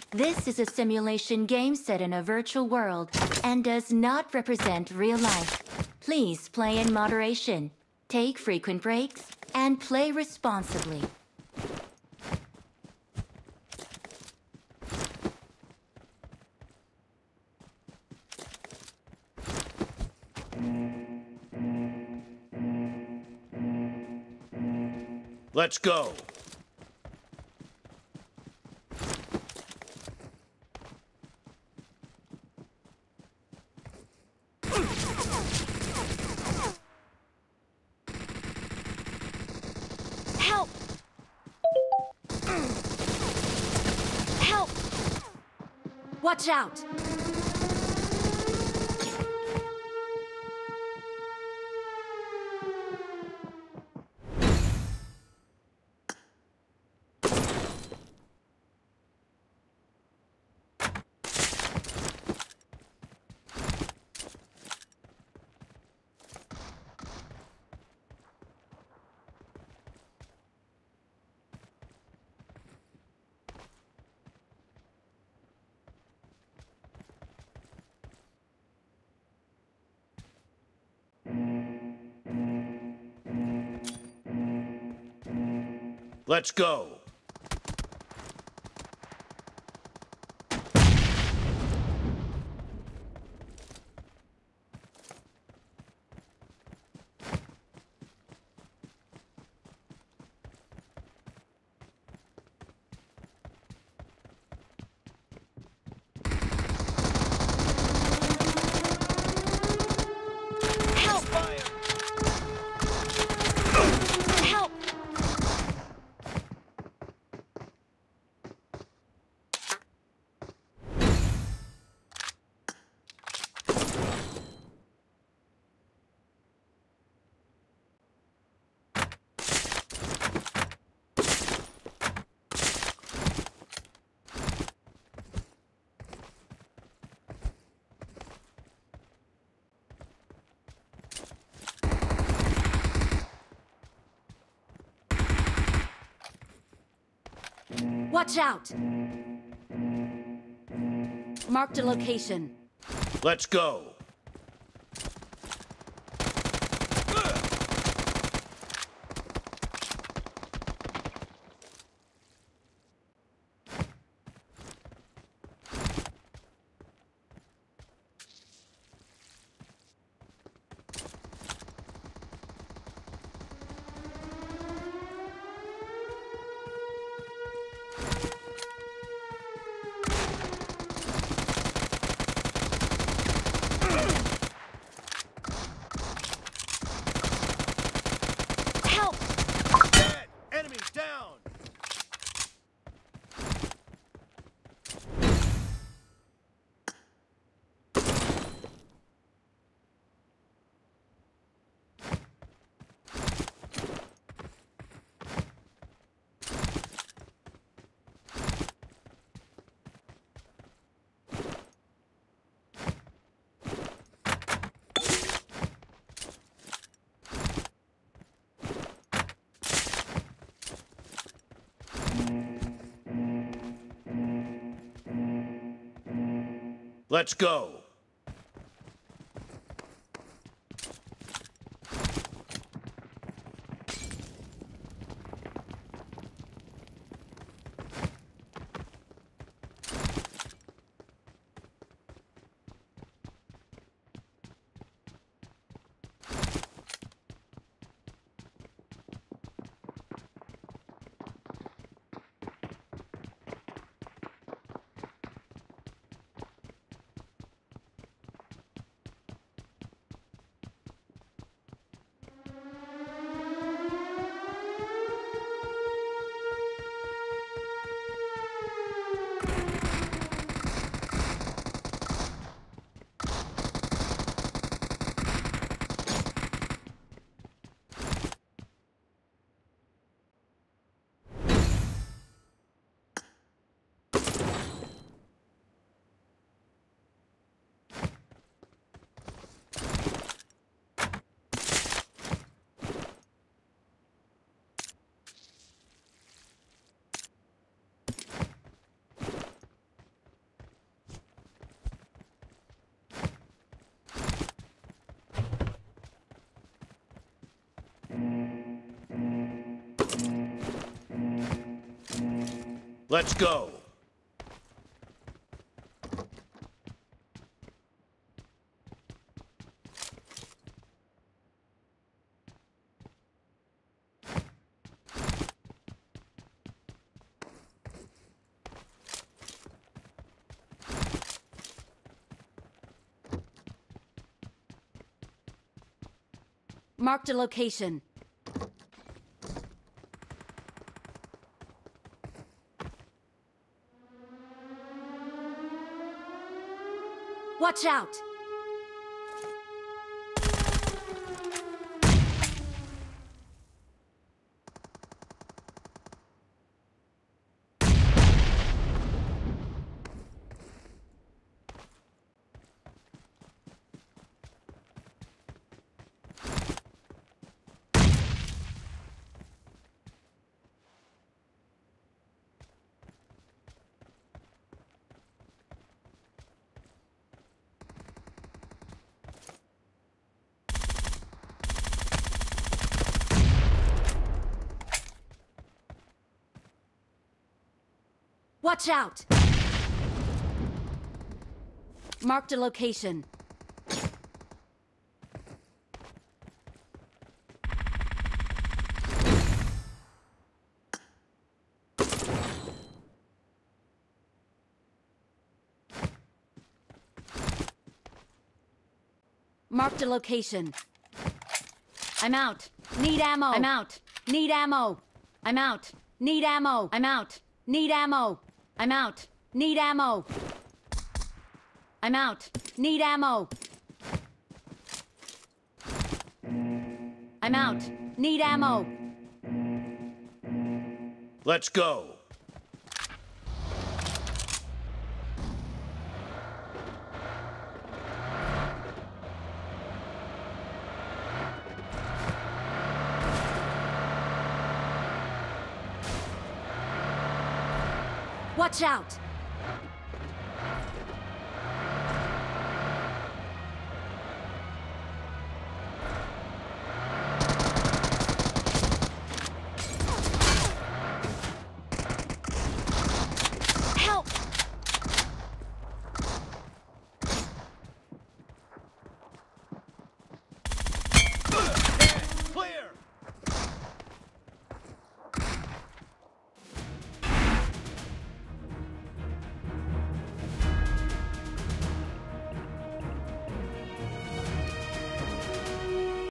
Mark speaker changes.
Speaker 1: This is a simulation game set in a virtual world and does not represent real life. Please play in moderation, take frequent breaks, and play responsibly.
Speaker 2: Let's go.
Speaker 1: Help! Help! Watch out!
Speaker 2: Let's go.
Speaker 1: Watch out! Marked a location.
Speaker 2: Let's go. Enemies down! Let's go. Let's go.
Speaker 1: Marked a location. Watch out! Watch out! Marked a location. Marked a location. I'm out. Need ammo. I'm out. Need ammo. I'm out. Need ammo. I'm out. Need ammo. I'm out. Need ammo. I'm out. Need ammo. I'm out. Need ammo.
Speaker 2: Let's go.
Speaker 1: Watch out!